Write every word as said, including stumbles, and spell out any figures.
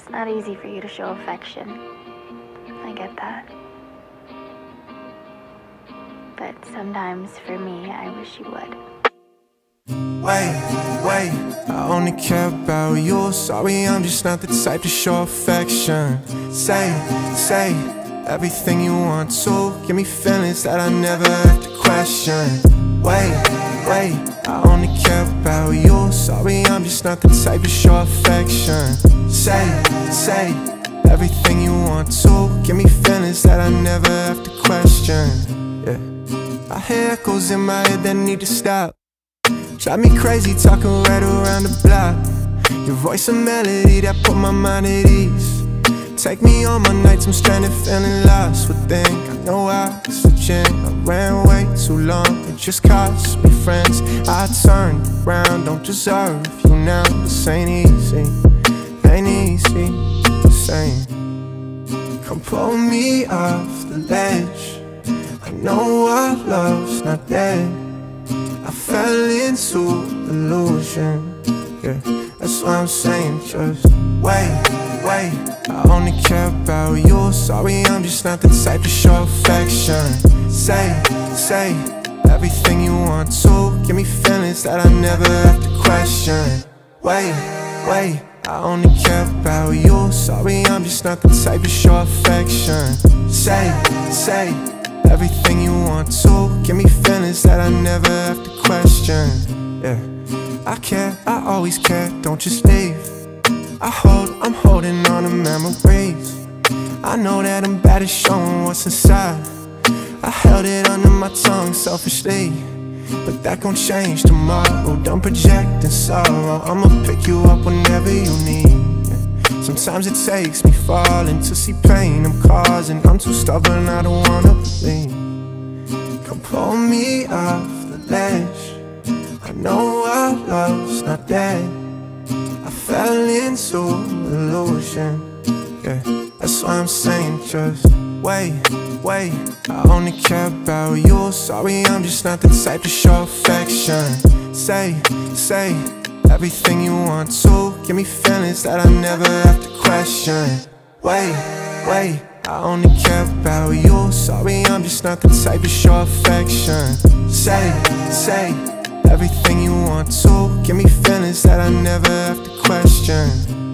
It's not easy for you to show affection. I get that. But sometimes, for me, I wish you would. Wait, wait, I only care about you. Sorry, I'm just not the type to show affection. Say, say everything you want to. Give me feelings that I never have to question. Wait, wait, I only care about you. Sorry, I'm just not the type to show affection. Say, say everything you want to. Give me feelings that I never have to question. Yeah, I hear echoes in my head that need to stop. Drive me crazy talking right around the block. Your voice a melody that put my mind at ease. Take me on my nights I'm stranded feeling lost. Would think I know I was searching. I ran way too long, it just cost me friends. I turned around, don't deserve you now. This ain't easy, ain't easy the same. Come pull me off the ledge. I know our love's not dead. I fell into illusion, yeah, that's what I'm saying. Just wait, wait, I only care about you. Sorry, I'm just not the type to show affection. Say, say everything you want to. Give me feelings that I never have to question. Wait, wait, I only care about you. Sorry, I'm just not the type to show affection. Say, say everything you want to. Give me feelings that I never have to question. Yeah, I care, I always care, don't just leave. I hold, I'm holding on to memories. I know that I'm bad at showing what's inside. I held it under my tongue selfishly, but that gon' change tomorrow. Don't project in sorrow, I'ma pick you up whenever you need. Yeah. Sometimes it takes me falling to see pain I'm causing. I'm too stubborn, I don't wanna believe. Come pull me off the ledge. I know our love's not dead. I fell into illusion, yeah, that's why I'm saying just wait, wait, I only care about you. Sorry, I'm just not the type to show affection. Say, say everything you want to. Give me feelings that I never have to question. Wait, wait, I only care about you. Sorry, I'm just not the type to show affection. Say, say everything you want to. Give me feelings that I never have to question.